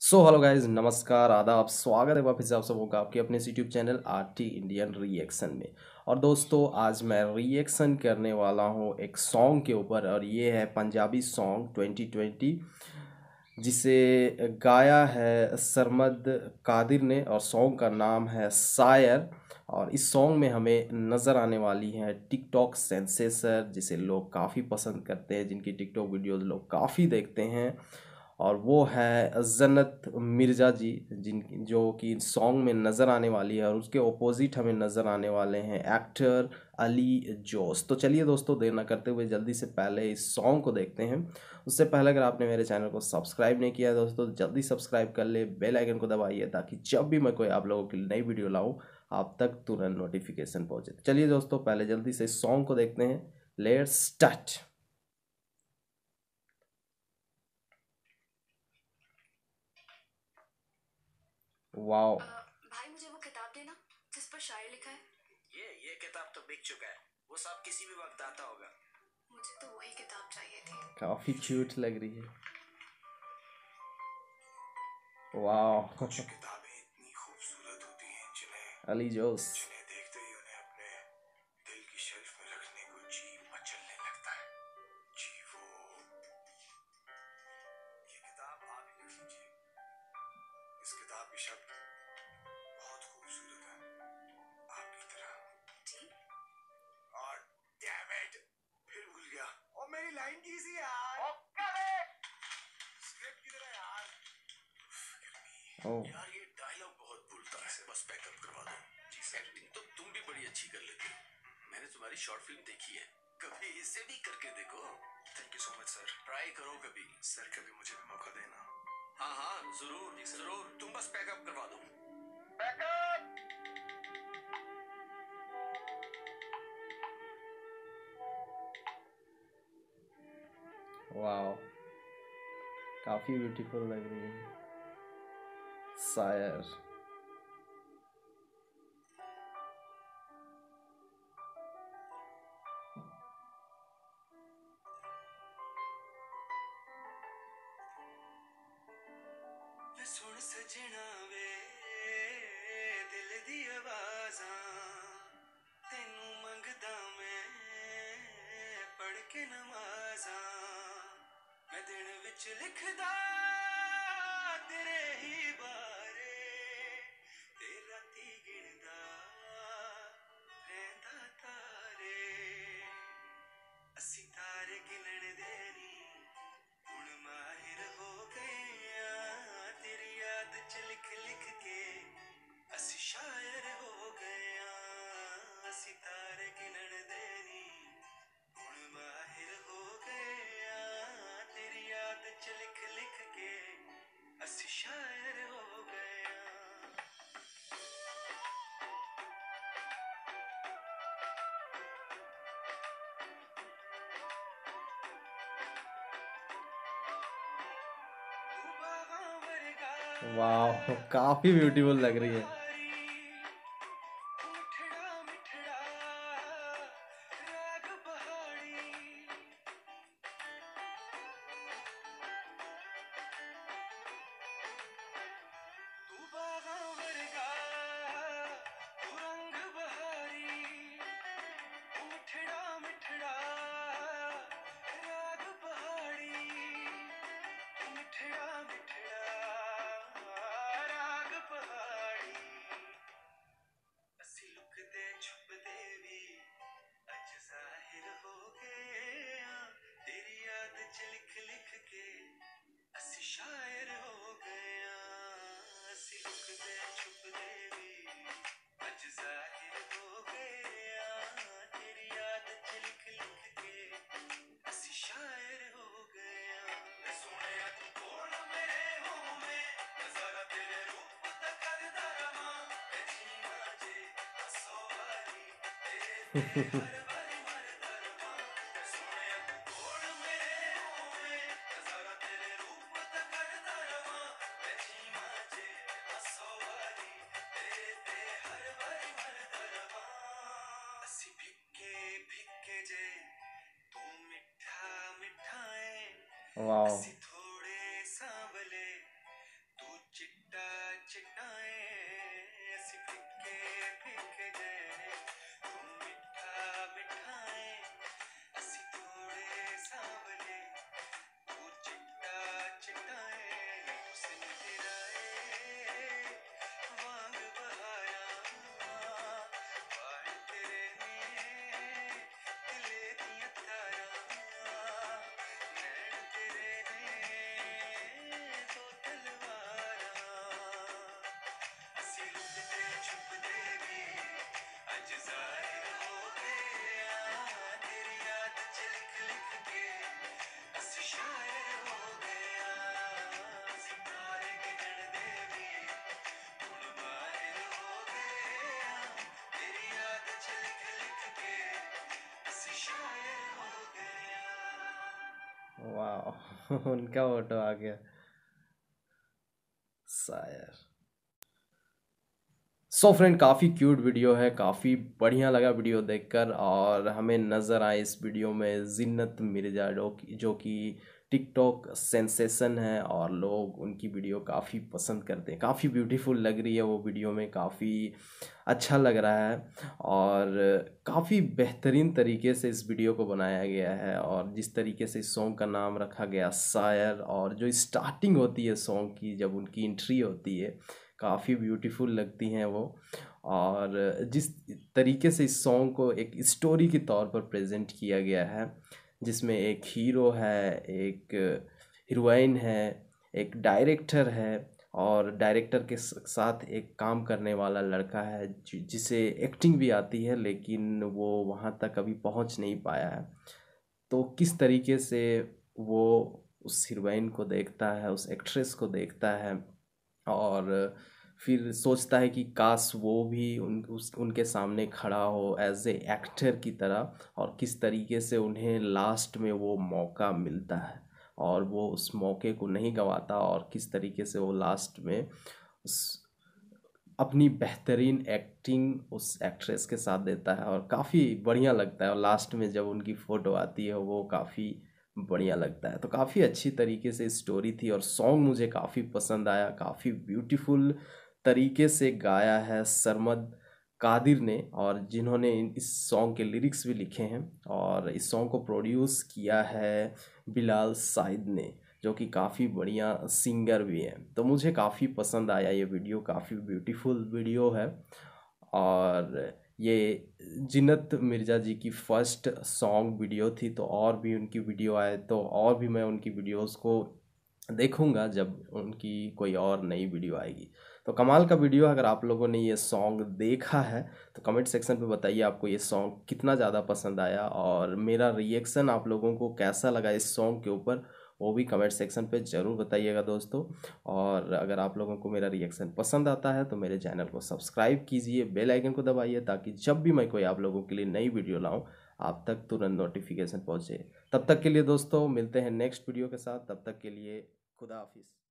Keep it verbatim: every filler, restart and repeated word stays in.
So hello guys, नमस्कार, आदाब, स्वागत है वापस आप सबों का आपके अपने YouTube channel R T Indian reaction में। और दोस्तों, आज मैं रिएक्शन करने वाला हूँ एक सॉन्ग के ऊपर, और ये है पंजाबी सॉन्ग ट्वेंटी ट्वेंटी, जिसे गाया है सरमद कादिर ने, और सॉन्ग का नाम है शायर। और इस सॉन्ग में हमें नज़र आने वाली हैं टिकटॉक सेंसेसर, जिसे लोग काफ़ी पसंद करते हैं, जिनकी टिकटॉक वीडियोस लोग काफ़ी देखते हैं, और वो है जन्नत मिर्ज़ा जी, जिन जो कि सॉन्ग में नज़र आने वाली है। और उसके ऑपोजिट हमें नज़र आने वाले हैं एक्टर अली जोश। तो चलिए दोस्तों, देर ना करते हुए जल्दी से पहले इस सॉन्ग को देखते हैं। उससे पहले अगर आपने मेरे चैनल को सब्सक्राइब नहीं किया है दोस्तों, तो जल्दी सब्सक्राइब कर ले, बेल आइकन को दबाइए, ताकि जब भी मैं कोई आप लोगों के लिए नई वीडियो लाऊं आप तक तुरंत नोटिफिकेशन पहुंचे। चलिए दोस्तों, पहले जल्दी से इस सॉन्ग को देखते हैं। Let's start. वाओ। अ, भाई मुझे वो किताब देना जिस पर शायर लिखा है। ये ये किताब तो बिक चुका है, वो सब किसी भी वक्त आता होगा। मुझे तो वही किताब चाहिए थी। काफी क्यूट लग रही है। वाओ। कुछ किताबें इतनी खूबसूरत होती हैं जिन्हें अली जोश। जिन्हें देखते ही उन्हें अपने दिल की शेल्फ में रखने को जी मचलने लगता है। जी वो ये किताब आप ही लिख लीजिए। इस किताब के शब्द बहुत खूबसूरत है, आपकी तरह। जी और डैम इट, फिर भूल गया। और मेरी लाइन की सी यार, स्क्रिप्ट की तरह यार। ओह। यार ये डायलॉग बहुत भूलता है, बस पैकअप करवा दो। जी सर। एक्टिंग तो तुम भी बड़ी अच्छी कर लेते हो, मैंने तुम्हारी शॉर्ट फिल्म देखी है, कभी इसे भी करके देखो। Thank you so much sir. Try करो कभी सर, कभी मुझे भी मौका देना। हाँ हाँ जरूर जरूर, तुम बस पैकअप करवा दो। पैकअप। वाओ, काफी ब्यूटीफुल लग रही है शायर। सुन सजना वे दिल दी आवाज़ां, तेनू मंगदा मैं पढ़ के नमाज़ां। मैं दिन विच लिखदा तेरे ही बारे, ते राती गिनदा रैंदा तारे। असी तारे गिनण दे नी हुण माहिर हो गए आ, तेरी याद च लिख लिख के असी शायर हो गए आ। असी तारे गिनण दे नी हुण माहिर हो गए आ, तेरी याद च लिख लिख के असी शायर हो गए आ। तू बागां वर्गा वाओ, काफी ब्यूटीफुल लग रही है। मिठड़ा मिठड़ा राग पहाड़ी। तू बागां वर्गा तू रंग बहारी, मिठड़ा मिठड़ा राग पहाड़ी। मिठड़ा मिठड़ा राग पहाड़ी। असी लुकदे छुपदे भी अज जाहिर हो गए आ, तेरी याद च लिख लिख के असी शायर हो गए आ। असी लुकदे छुपदे भी अज जाहिर हो गए आ, तेरी याद च लिख लिख के असी शायर हो गए आ। मैं सोहणिया तू कोल मेरे होवे, नज़ारा तेरे रूप दा करदा रहां। मैं जीवां जे हसो वारी तेरे ते हर वारी मरदा रहां। मैं सोहणिया तू कोल मेरे होवे, नज़ारा तेरे रूप दा करदा रहां। मैं जीवां जे हसो वारी तेरे ते हर वारी मरदा रहां। असी फिक्के फिक्के जे तू मिठा मिठा है, वाओ। असी थोड़े सांवले तू वाह उनका फोटो आ गया शायर। सो फ्रेंड काफ़ी क्यूट वीडियो है, काफ़ी बढ़िया लगा वीडियो देखकर। और हमें नज़र आए इस वीडियो में जिन्नत मिर्ज़ा जो कि जो कि टिकटॉक सेंसेशन है और लोग उनकी वीडियो काफ़ी पसंद करते हैं। काफ़ी ब्यूटीफुल लग रही है वो वीडियो में, काफ़ी अच्छा लग रहा है और काफ़ी बेहतरीन तरीके से इस वीडियो को बनाया गया है। और जिस तरीके से इस सॉन्ग का नाम रखा गया शायर, और जो स्टार्टिंग होती है सॉन्ग की जब उनकी एंट्री होती है, काफ़ी ब्यूटीफुल लगती हैं वो। और जिस तरीके से इस सॉन्ग को एक स्टोरी के तौर पर प्रेजेंट किया गया है, जिसमें एक हीरो है, एक हीरोइन है, एक डायरेक्टर है, और डायरेक्टर के साथ एक काम करने वाला लड़का है जि- जिसे एक्टिंग भी आती है लेकिन वो वहाँ तक अभी पहुँच नहीं पाया है। तो किस तरीके से वो उस हीरोइन को देखता है, उस एक्ट्रेस को देखता है, और फिर सोचता है कि काश वो भी उन उस उनके सामने खड़ा हो एज ए एक्टर की तरह, और किस तरीके से उन्हें लास्ट में वो मौका मिलता है और वो उस मौके को नहीं गंवाता, और किस तरीके से वो लास्ट में उस अपनी बेहतरीन एक्टिंग उस एक्ट्रेस के साथ देता है। और काफ़ी बढ़िया लगता है, और लास्ट में जब उनकी फ़ोटो आती है वो काफ़ी बढ़िया लगता है। तो काफ़ी अच्छी तरीके से स्टोरी थी और सॉन्ग मुझे काफ़ी पसंद आया। काफ़ी ब्यूटीफुल तरीके से गाया है सरमद कादिर ने, और जिन्होंने इन- इस सॉन्ग के लिरिक्स भी लिखे हैं। और इस सॉन्ग को प्रोड्यूस किया है बिलाल साइद ने, जो कि काफ़ी बढ़िया सिंगर भी हैं। तो मुझे काफ़ी पसंद आया ये वीडियो, काफ़ी ब्यूटीफुल वीडियो है। और ये जिन्नत मिर्ज़ा जी की फर्स्ट सॉन्ग वीडियो थी, तो और भी उनकी वीडियो आए तो और भी मैं उनकी वीडियोस को देखूंगा जब उनकी कोई और नई वीडियो आएगी। तो कमाल का वीडियो है। अगर आप लोगों ने ये सॉन्ग देखा है तो कमेंट सेक्शन पे बताइए आपको ये सॉन्ग कितना ज़्यादा पसंद आया, और मेरा रिएक्शन आप लोगों को कैसा लगा इस सॉन्ग के ऊपर, वो भी कमेंट सेक्शन पे ज़रूर बताइएगा दोस्तों। और अगर आप लोगों को मेरा रिएक्शन पसंद आता है तो मेरे चैनल को सब्सक्राइब कीजिए, बेल आइकन को दबाइए, ताकि जब भी मैं कोई आप लोगों के लिए नई वीडियो लाऊं आप तक तुरंत नोटिफिकेशन पहुंचे। तब तक के लिए दोस्तों मिलते हैं नेक्स्ट वीडियो के साथ, तब तक के लिए खुदा हाफिज़।